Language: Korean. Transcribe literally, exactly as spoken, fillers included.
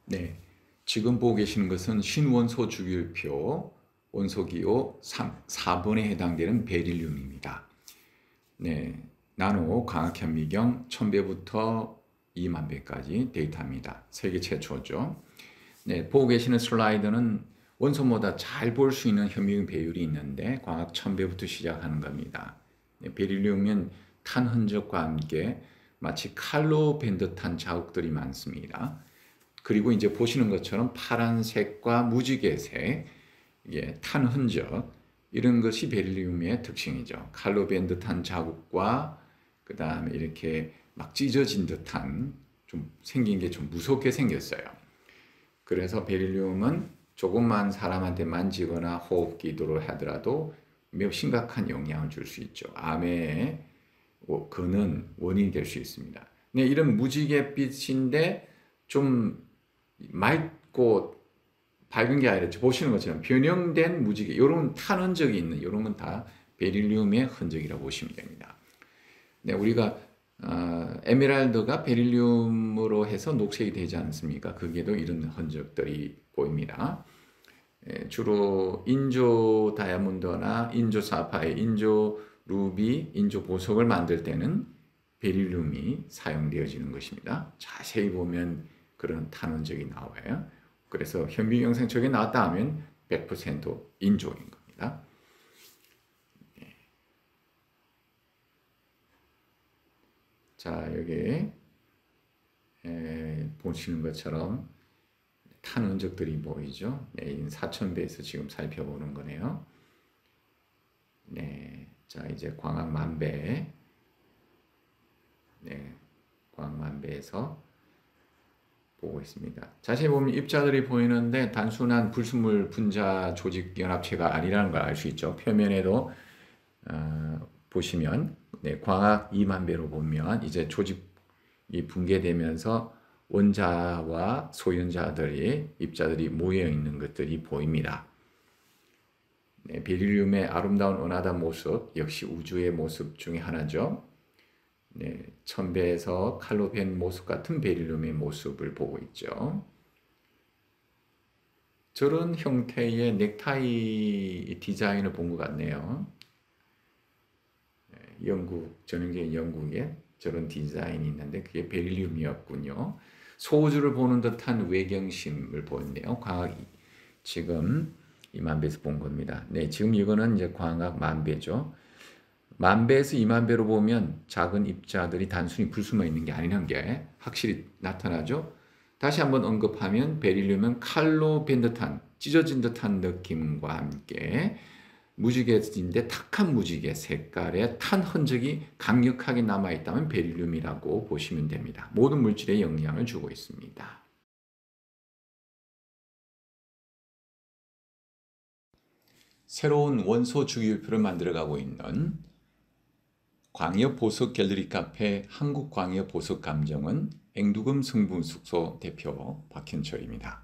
네, 지금 보고 계시는 것은 신원소 주기율표 원소기호 사 번에 해당되는 베릴륨입니다. 네, 나노 광학현미경 천 배부터 이만 배까지 데이터입니다. 세계 최초죠. 네, 보고 계시는 슬라이드는 원소보다 잘 볼 수 있는 현미경 배율이 있는데 광학 천 배부터 시작하는 겁니다. 네, 베릴륨은 탄 흔적과 함께 마치 칼로 밴 듯한 자국들이 많습니다. 그리고 이제 보시는 것처럼 파란색과 무지개색, 예, 탄 흔적, 이런 것이 베릴륨의 특징이죠. 칼로 밴 듯한 자국과 그 다음에 이렇게 막 찢어진 듯한 좀 생긴 게 좀 무섭게 생겼어요. 그래서 베릴륨은 조금만 사람한테 만지거나 호흡 기도를 하더라도 매우 심각한 영향을 줄 수 있죠. 암에 그는 원인이 될 수 있습니다. 네, 이런 무지갯빛인데 좀 맑고 밝은 게 아니라 보시는 것처럼 변형된 무지개, 이런 탄 흔적이 있는 이런 건 다 베릴륨의 흔적이라고 보시면 됩니다. 네, 우리가 어, 에메랄드가 베릴륨으로 해서 녹색이 되지 않습니까? 거기에도 이런 흔적들이 보입니다. 예, 주로 인조 다이아몬드나 인조 사파이, 인조 루비, 인조 보석을 만들 때는 베릴륨이 사용되어지는 것입니다. 자세히 보면 그런 탄 흔적이 나와요. 그래서 현미경 생척이 나왔다 하면 백 퍼센트 인조인 겁니다. 네. 자, 여기 에, 보시는 것처럼 탄 흔적들이 보이죠. 네, 사천 배에서 지금 살펴보는 거네요. 네, 자 이제 광학 만배, 네, 광학 만배에서 보고 있습니다. 자세히 보면 입자들이 보이는데 단순한 불순물 분자 조직 연합체가 아니라는 걸 알 수 있죠. 표면에도 어, 보시면 네, 광학 이만 배로 보면 이제 조직이 붕괴되면서 원자와 소연자들이 입자들이 모여 있는 것들이 보입니다. 네, 베릴륨의 아름다운 은하단 모습 역시 우주의 모습 중에 하나죠. 네, 천 배에서 칼로 밴 모습 같은 베릴륨의 모습을 보고 있죠. 저런 형태의 넥타이 디자인을 본 것 같네요. 네, 영국, 전형적인 영국에 저런 디자인이 있는데 그게 베릴륨이었군요. 소우주를 보는 듯한 외경심을 보였네요. 광학 지금 이만 배에서 본 겁니다. 네, 지금 이거는 이제 광학 만 배죠. 만 배에서 이만 배로 보면 작은 입자들이 단순히 불순물에 있는 게 아니라는 게 확실히 나타나죠. 다시 한번 언급하면 베릴륨은 칼로 밴 듯한 찢어진 듯한 느낌과 함께 무지개인데 탁한 무지개 색깔의 탄 흔적이 강력하게 남아있다면 베릴륨이라고 보시면 됩니다. 모든 물질에 영향을 주고 있습니다. 새로운 원소 주기율표를 만들어가고 있는 광역 보석 갤러리 카페 한국광역 보석 감정은 앵두금 성분 숙소 대표 박현철입니다.